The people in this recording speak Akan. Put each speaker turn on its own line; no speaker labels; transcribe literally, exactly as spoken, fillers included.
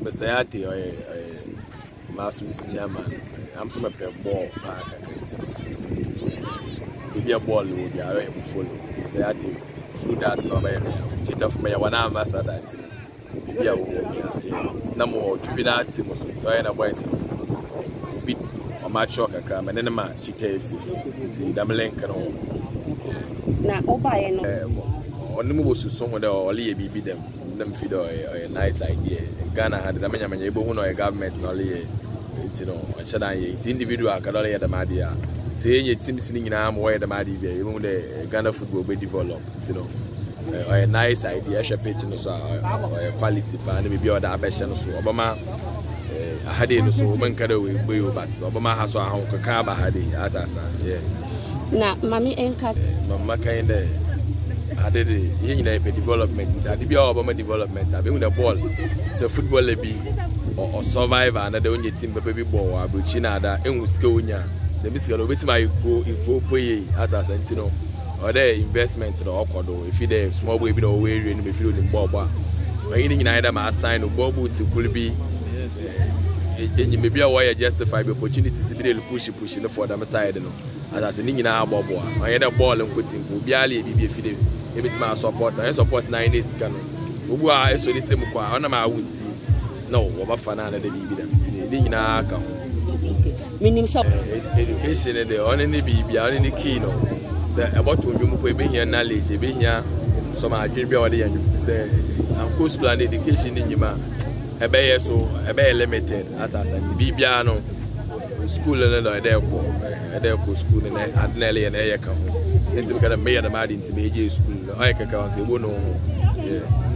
Mister Yati or Master Mister Chairman. I'm some of the ball park. Be a ball will be a follow. Mister Yati through that over cheat of my one arm master that. Be a no more juvenile team was to a boys. Beat or match shock a cram and then a match. She takes it. Doubling can now, oh, by on the move to someone or leave be them. Them feed a nice idea. Ghana had the many able to a government, only you know, it's individual, can only the Madia. Say your team sitting in arm where the Madi, even the Ghana football be developed, you know. A nice idea, a pitch and so a quality plan, maybe other best so Obama. I had it so one canoe with Bill, but Obama has a home Kakaba had it at us. Yeah.
Now, Mammy and Cat,
Mamma kind of. I did it development. I did Obama development. I been the ball. So football be or survivor and the only team baby ball. I bring China that in Wisconsin. The Mister Which my equal pay at us and you know, or the investment in awkward. If you there small baby no way in the field in Boba. But anything in either my sign of Bob Woods could be. And you may be aware justify the opportunities to be able to push pushing for them side. As I said, in our bubble, I had a ball and put him. Be a feed. If it's my support, I support nine days. Can who are so the same? I know my would no, what fun and the baby them. In our account,
meaning
education and the only baby are in the key. No, say about to you be here knowledge, be here. Some are dream beyond and to say, I'm course plan education in your man. A bay so a bay limited at us and be piano. School and a Delco school and Adnelli and Ayaka. It's because I made a mad into major school. I can count the one. Yeah.